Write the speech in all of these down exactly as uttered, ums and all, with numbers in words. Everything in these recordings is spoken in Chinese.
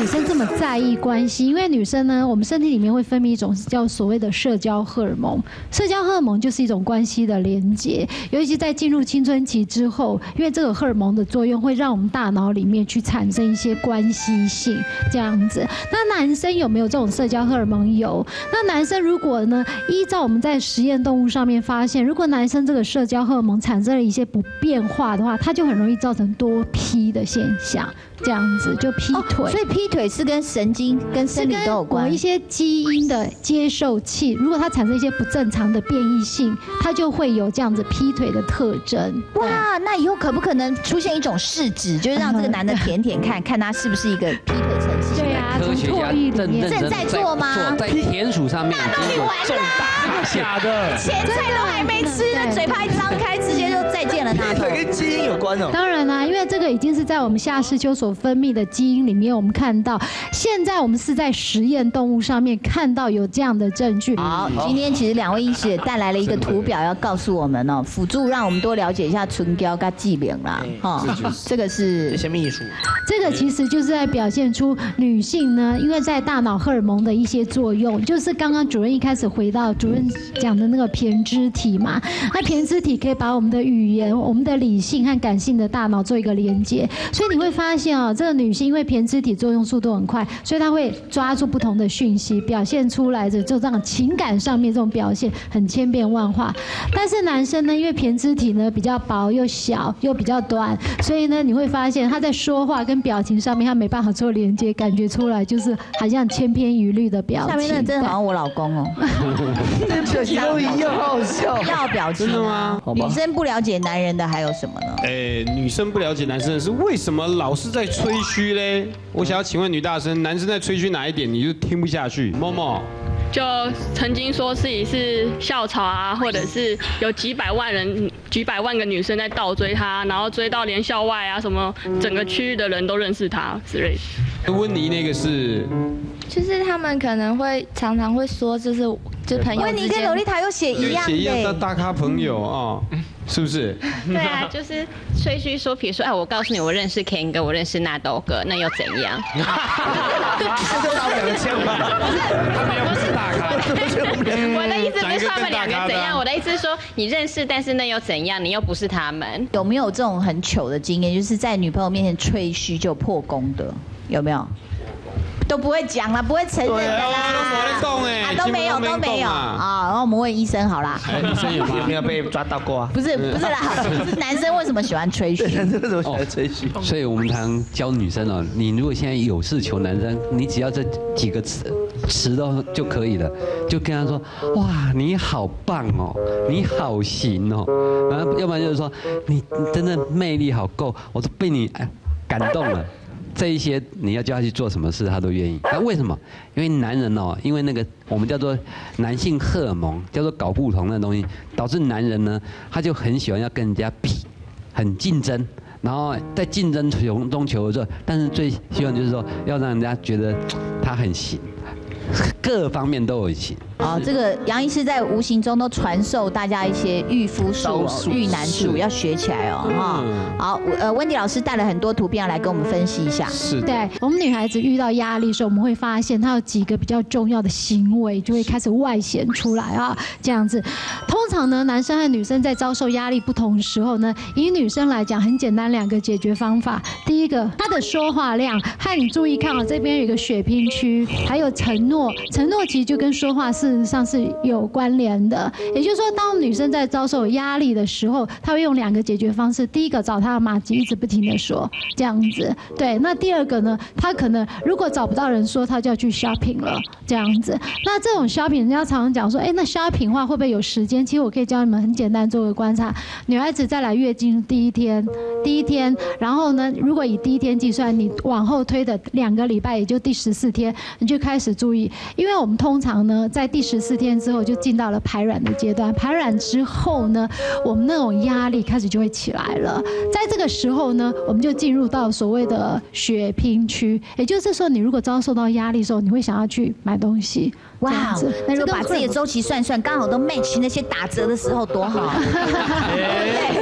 女生这么在意关系？因为女生呢，我们身体里面会分泌一种叫所谓的社交荷尔蒙。社交荷尔蒙就是一种关系的连结，尤其在进入青春期之后，因为这个荷尔蒙的作用会让我们大脑里面去产生一些关系性这样子。那男生有没有这种社交荷尔蒙？有。那男生如果呢，依照我们在实验动物上面发现，如果男生这个社交荷尔蒙产生了一些不变化的话，他就很容易造成多劈的现象。这样子就劈腿、哦， 所以劈腿是跟神经、跟生理都有关。 某一些基因的接受器，如果它产生一些不正常的变异性，它就会有这样子劈腿的特征。 哇，那以后可不可能出现一种试纸，就是让这个男的舔舔看，看他是不是一个劈腿成性？ 对啊，从唾液里面正在做吗？ 在田鼠上面已经有重大假的， 前菜都还没吃，那嘴巴一张开，直接就再见了。那跟基因有关哦。 当然啦、啊，因为这个已经是在我们下视丘所分泌的基因里面，我们看到，现在我们是在实验动物上面看到有这样的证据。 好，今天其实两位医师也带来了一个图表，要告诉我们哦，辅助让我们多了解一下唇膏跟疾病啦。哈，这个是这些秘书。 这个其实就是在表现出女性呢，因为在大脑荷尔蒙的一些作用，就是刚刚主任一开始回到主任讲的那个胼胝体嘛，那胼胝体可以把我们的语言、我们的理性和感性的大脑做一个连接，所以你会发现哦，这个女性因为胼胝体作用速度很快，所以她会抓住不同的讯息，表现出来的就这样情感上面这种表现很千变万化。但是男生呢，因为胼胝体呢比较薄又小又比较短，所以呢你会发现他在说话跟表情上面他没办法做连接，感觉出来就是好像千篇一律的表情。 下面那真的好像我老公哦， 表情都一样，好好笑。 要表情真的吗？ 女生不了解男人的还有什么呢？ 哎，女生不了解男生的是为什么老是在吹嘘嘞？我想要请问女大生，男生在吹嘘哪一点你就听不下去？某某。 就曾经说自己是校草啊，或者是有几百万人、几百万个女生在倒追他，然后追到连校外啊什么整个区域的人都认识他之类的。 温妮那个是， 就是他们可能会常常会说，就是就朋友之间。 温妮跟洛丽塔有写一样的， 写一样的大咖朋友啊。是不是？ 对啊，就是吹嘘说，比如说，哎，我告诉你，我认识 Ken 哥，我认识纳豆哥，那又怎样？ 这都两个千吧， 他们又不是大咖。 我的意思不是说他们两个怎样，我的意思是说，你认识，但是那又怎样？你又不是他们。 有没有这种很糗的经验，就是在女朋友面前吹嘘就破功的？有没有？都不会讲啦，不会承认的啦。啊，都没有，都没有啊。然后我们问医生好啦。 医生有没有被抓到过啊？ 不是，不是啦，是男生为什么喜欢吹嘘？ 男生为什么喜欢吹嘘？ 所以我们常教女生哦，你如果现在有事求男生，你只要这几个词词都就可以了，就跟他说，哇，你好棒哦，你好行哦，然后要不然就是说，你真的魅力好够，我都被你感动了。这一些你要叫他去做什么事，他都愿意。那为什么？因为男人哦，因为那个我们叫做男性荷尔蒙，叫做睾不酮的东西，导致男人呢，他就很喜欢要跟人家比，很竞争。然后在竞争中中求的时候，但是最希望就是说，要让人家觉得他很行，各方面都有行。 哦，这个杨医师在无形中都传授大家一些御夫术、御男术，要学起来哦，哈。好，呃，温迪老师带了很多图片要来跟我们分析一下。 是。 对，我们女孩子遇到压力的时候，我们会发现她有几个比较重要的行为就会开始外显出来啊，这样子。通常呢，男生和女生在遭受压力不同的时候呢，以女生来讲，很简单，两个解决方法。第一个，她的说话量，和你注意看啊，这边有一个血拼区，还有承诺，承诺其实就跟说话事实上是有关联的。也就是说，当女生在遭受压力的时候，她会用两个解决方式。第一个，找她的马吉，一直不停的说，这样子。对，那第二个呢，她可能如果找不到人说，她就要去 shopping 了，这样子。那这种 shopping， 人家常常讲说，哎，那 shopping 的话会不会有时间？其实我可以教你们很简单做个观察。女孩子在来月经第一天，第一天，然后呢，如果以第一天计算，你往后推的两个礼拜，也就第十四天，你就开始注意，因为我们通常呢，在第十四天之后就进到了排卵的阶段，排卵之后呢，我们那种压力开始就会起来了。在这个时候呢，我们就进入到所谓的血拼区，也就是说，你如果遭受到压力的时候，你会想要去买东西。 哇，那如果把自己的周期算算，刚好都 match 那些打折的时候，多好。 这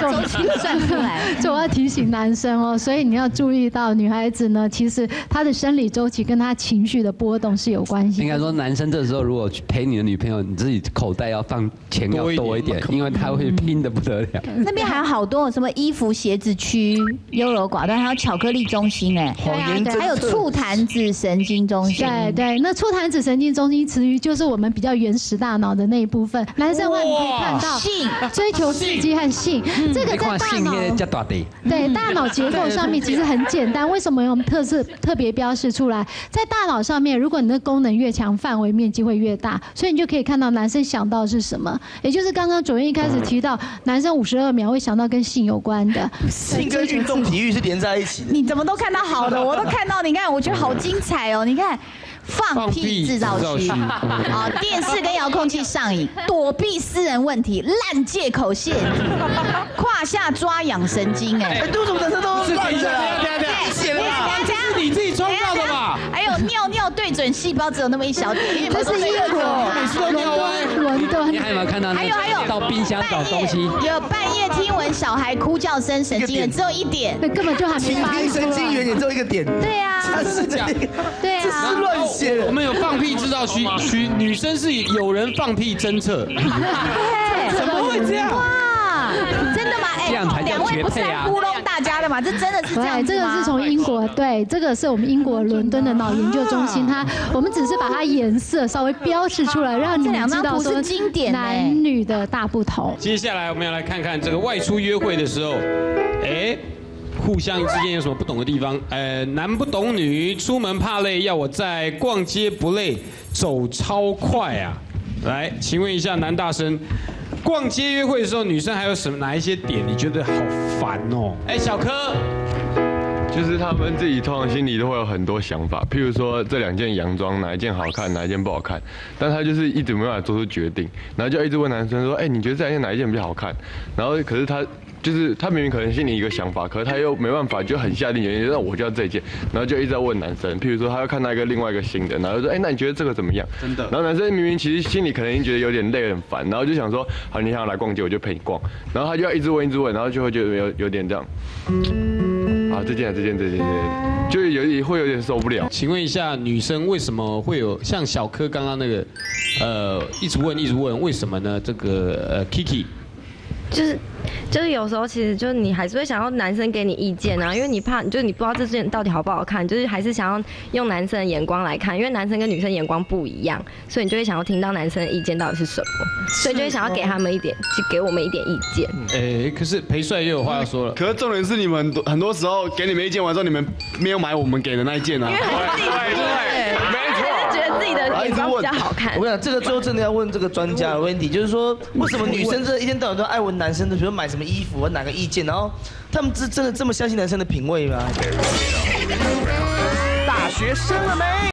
周期算出来。 所以我要提醒男生哦，所以你要注意到女孩子呢，其实她的生理周期跟她情绪的波动是有关系的。 应该说，男生这时候如果陪你的女朋友，你自己口袋要放钱要多一点，因为他会拼得不得了。 那边还有好多什么衣服、鞋子区、优柔寡断，还有巧克力中心哎，还有醋坛子神经中心。 对对，那醋坛子神经中心其实就是我们比较原始大脑的那一部分。男生的话，你可以看到性、 追求刺激和性，这个在大脑对大脑结构上面其实很简单。为什么我们特色特别标示出来？在大脑上面，如果你的功能越强，范围面积会越大，所以你就可以看到男生想到的是什么，也就是刚刚主任一开始提到，男生五十二秒会想到跟性有关的。 性跟运动体育是连在一起的。 你怎么都看到好的，我都看到，你看，我觉得好精彩哦！你看。放屁制造区，啊，电视跟遥控器上瘾，躲避私人问题，烂借口陷阱，胯下抓痒神经，哎， 都怎么这都是乱的？ 对， 这是你自己创造的吧？ 还有尿尿对准细胞只有那么一小点，因为这是英国， 每次都尿歪。 伦敦， 你还有没有看到？ 还有还有， 到冰箱找东西， 有半夜听闻小孩哭叫声，神经元只有一点， 那根本就还没发育。神经元也只有一个点。 对啊， 这是假， 对啊， 这是乱写的。 我们有放屁制造区区，女生是有人放屁侦测。 对， 怎么会这样？ 哇，真的吗？哎，两位不是来糊弄大家的嘛？这真的是这样子吗？ 这个是从英国，对，这个是我们英国伦敦的脑研究中心，它我们只是把它颜色稍微标示出来，让你们知道说经典男女的大不同。 接下来我们要来看看这个外出约会的时候，哎。互相之间有什么不懂的地方？呃，男不懂女，出门怕累，要我在逛街不累，走超快啊！来，请问一下男大生，逛街约会的时候，女生还有什么哪一些点你觉得好烦哦？哎，小柯。 就是他们自己通常心里都会有很多想法，譬如说这两件洋装哪一件好看，哪一件不好看，但他就是一直没办法做出决定，然后就一直问男生说，哎，你觉得这两件哪一件比较好看？然后可是他就是他明明可能心里一个想法，可是他又没办法，就很下定决心，那我就要这件，然后就一直在问男生，譬如说他要看到一个另外一个新的，然后就说，哎，那你觉得这个怎么样？ 真的。 然后男生明明其实心里可能已经觉得有点累很烦，然后就想说，好，你想要来逛街，我就陪你逛，然后他就要一直问一直问，然后就会觉得有有点这样。啊，这件、这件、这件、这件，就有会有点受不了。 请问一下，女生为什么会有像小柯刚刚那个，呃，一直问、一直问，为什么呢？这个呃 ，Kiki， 就是。就是有时候其实就是你还是会想要男生给你意见啊，因为你怕就是你不知道这件到底好不好看，就是还是想要用男生的眼光来看，因为男生跟女生眼光不一样，所以你就会想要听到男生的意见到底是什么，所以就会想要给他们一点，就给我们一点意见。 哎，可是裴帅也有话要说了。 可是重点是你们很多很多时候给你们意见完之后，你们没有买我们给的那一件啊。 因为还是对对，没错，还是觉得自己的眼光比较好看。 我跟你讲，这个最后真的要问这个专家的问题，就是说为什么女生这一天到晚都爱问男生的，比如买什么衣服，问哪个意见，然后他们真真的这么相信男生的品味吗？大学生了没？